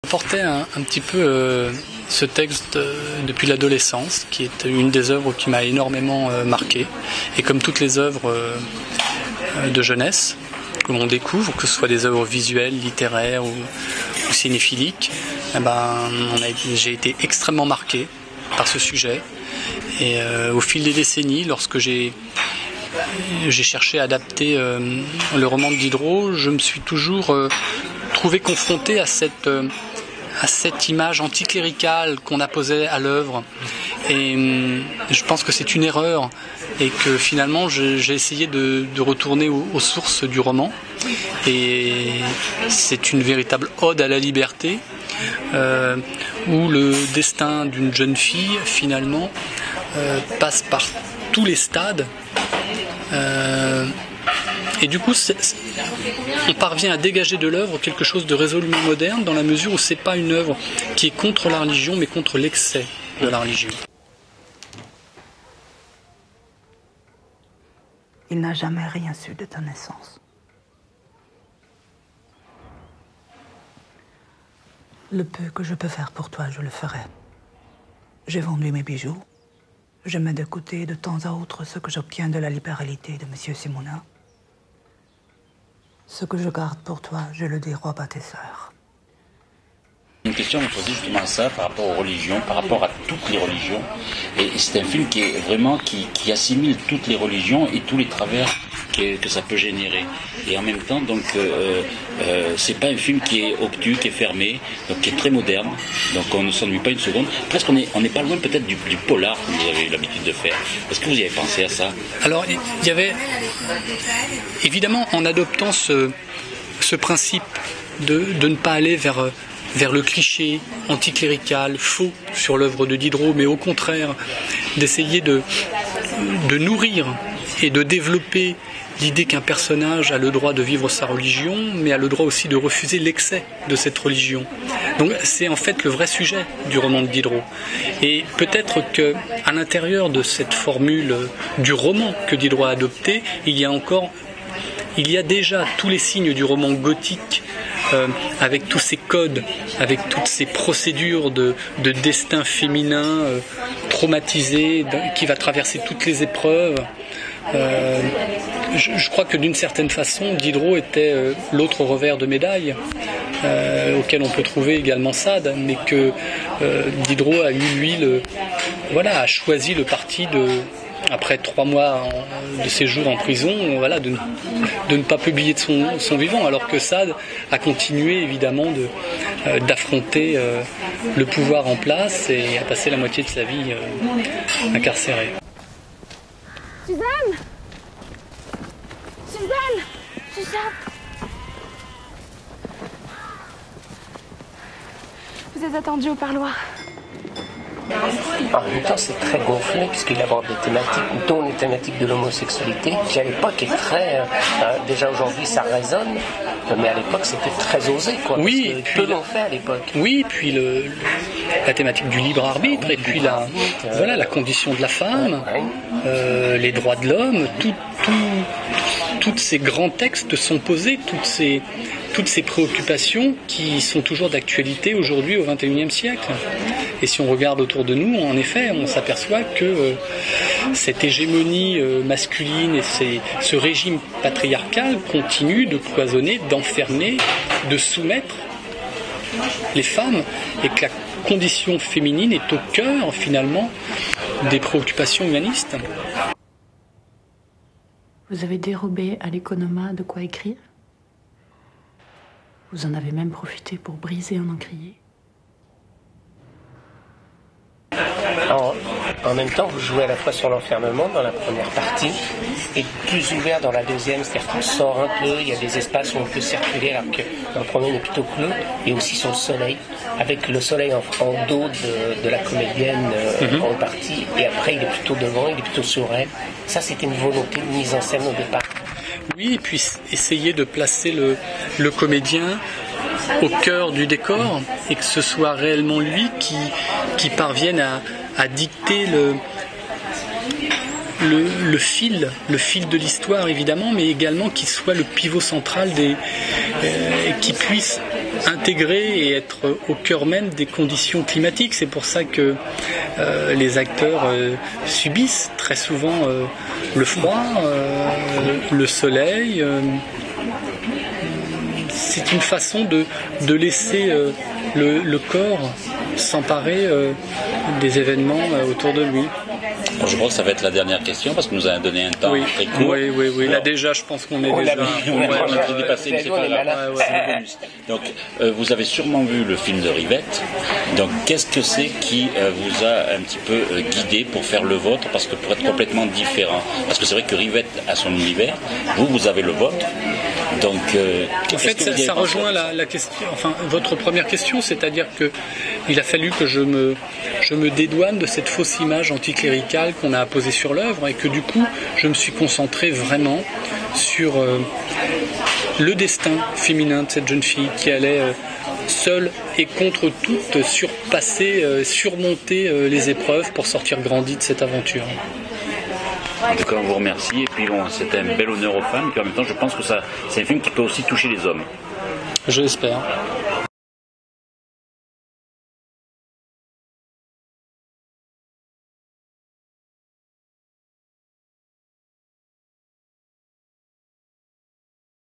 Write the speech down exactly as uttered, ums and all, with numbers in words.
Portais un, un petit peu euh, ce texte euh, depuis l'adolescence, qui est une des œuvres qui m'a énormément euh, marqué. Et comme toutes les œuvres euh, de jeunesse que l'on découvre, que ce soit des œuvres visuelles, littéraires ou, ou cinéphiliques, eh ben, on a, j'ai été extrêmement marqué par ce sujet. Et euh, au fil des décennies, lorsque j'ai, j'ai cherché à adapter euh, le roman de Diderot, je me suis toujours euh, trouvé confronté à cette... Euh, à cette image anticléricale qu'on apposait à l'œuvre. Et hum, je pense que c'est une erreur et que finalement j'ai, j'ai essayé de, de retourner aux, aux sources du roman. Et c'est une véritable ode à la liberté euh, où le destin d'une jeune fille finalement euh, passe par tous les stades. Euh, Et du coup, c'est, c'est, on parvient à dégager de l'œuvre quelque chose de résolument moderne dans la mesure où c'est pas une œuvre qui est contre la religion, mais contre l'excès de la religion. Il n'a jamais rien su de ta naissance. Le peu que je peux faire pour toi, je le ferai. J'ai vendu mes bijoux. Je mets de côté de temps à autre ce que j'obtiens de la libéralité de Monsieur Simonin. Ce que je garde pour toi, je le dérobe à tes sœurs. Une question me posait justement à ça par rapport aux religions, par rapport à toutes les religions. Et c'est un film qui est vraiment qui, qui assimile toutes les religions et tous les travers que, que ça peut générer. Et en même temps, donc, euh, euh, c'est pas un film qui est obtus, qui est fermé, donc qui est très moderne. Donc on ne s'ennuie pas une seconde. Presque on n'est on est pas loin peut-être du, du polar que vous avez eu l'habitude de faire. Est-ce que vous y avez pensé à ça? Alors il y avait évidemment en adoptant ce, ce principe de, de ne pas aller vers vers le cliché anticlérical, faux sur l'œuvre de Diderot, mais au contraire d'essayer de, de nourrir et de développer l'idée qu'un personnage a le droit de vivre sa religion, mais a le droit aussi de refuser l'excès de cette religion. Donc c'est en fait le vrai sujet du roman de Diderot. Et peut-être qu'à l'intérieur de cette formule du roman que Diderot a adopté, il y a encore, il y a déjà tous les signes du roman gothique, Euh, avec tous ces codes, avec toutes ces procédures de, de destin féminin euh, traumatisé, de, qui va traverser toutes les épreuves. Euh, je, je crois que d'une certaine façon, Diderot était euh, l'autre revers de médaille, euh, auquel on peut trouver également Sade, mais que euh, Diderot a eu, lui, le, voilà, a choisi le parti de... après trois mois en, de séjour en prison, voilà, de, de ne pas publier de son, son vivant, alors que Sade a continué évidemment de, euh, d'affronter euh, le pouvoir en place et a passé la moitié de sa vie euh, incarcéré. Suzanne Suzanne Suzanne Vous êtes attendue au parloir. En même temps, c'est très gonflé puisqu'il aborde des thématiques, dont les thématiques de l'homosexualité, qui à l'époque est très... Euh, déjà aujourd'hui, ça résonne, mais à l'époque, c'était très osé, quoi. Oui, parce que puis peu l'ont fait à l'époque. Oui, puis le, le, la thématique du libre arbitre, oui, et puis la, arbitre, euh, voilà, la condition de la femme, ouais, ouais. Euh, les droits de l'homme, tout, tout, tous ces grands textes sont posés, toutes ces, toutes ces préoccupations qui sont toujours d'actualité aujourd'hui au vingt et unième siècle. Et si on regarde autour de nous, en effet, on s'aperçoit que euh, cette hégémonie euh, masculine et ces, ce régime patriarcal continue de cloisonner, d'enfermer, de soumettre les femmes, et que la condition féminine est au cœur, finalement, des préoccupations humanistes. Vous avez dérobé à l'économa de quoi écrire. Vous en avez même profité pour briser un encrier. En, en même temps, vous jouez à la fois sur l'enfermement dans la première partie et plus ouvert dans la deuxième, c'est-à-dire qu'on sort un peu, il y a des espaces où on peut circuler alors que dans le premier on est plutôt clos, et aussi sur le soleil, avec le soleil en, en dos de, de la comédienne euh, mm-hmm. en partie, et après il est plutôt devant, il est plutôt sur elle. Ça, c'était une volonté de mise en scène au départ. Oui, et puis essayer de placer le, le comédien au cœur du décor et que ce soit réellement lui qui, qui parvienne à, à dicter le, le, le fil, le fil de l'histoire évidemment, mais également qu'il soit le pivot central des, euh, qui puisse intégrer et être au cœur même des conditions climatiques. C'est pour ça que euh, les acteurs euh, subissent très souvent euh, le froid, euh, le soleil. Euh, c'est une façon de, de laisser euh, le, le corps s'emparer euh, des événements euh, autour de lui. Bon, je crois que ça va être la dernière question parce que nous avons donné un temps oui. très court. Oui, oui, oui. Alors, là déjà, je pense qu'on est on déjà... A, on, on, a, a, on a dépassé, mais c'est pas grave. Ouais, ouais. bonus. Donc, euh, vous avez sûrement vu le film de Rivette. Donc, qu'est-ce que c'est qui euh, vous a un petit peu euh, guidé pour faire le vôtre? Parce que pour être complètement différent, parce que c'est vrai que Rivette a son univers, vous, vous avez le vôtre. Donc, euh, en fait, ça, ça rejoint la, la question, enfin, votre première question, c'est-à-dire que il a fallu que je me, je me dédouane de cette fausse image anticléricale qu'on a apposée sur l'œuvre et que du coup, je me suis concentré vraiment sur euh, le destin féminin de cette jeune fille qui allait euh, seule et contre toute surpasser, euh, surmonter euh, les épreuves pour sortir grandie de cette aventure. En tout cas, on vous remercie. Et puis, bon, c'était un bel honneur aux femmes. Et puis, en même temps, je pense que ça, c'est un film qui peut aussi toucher les hommes. Je l'espère.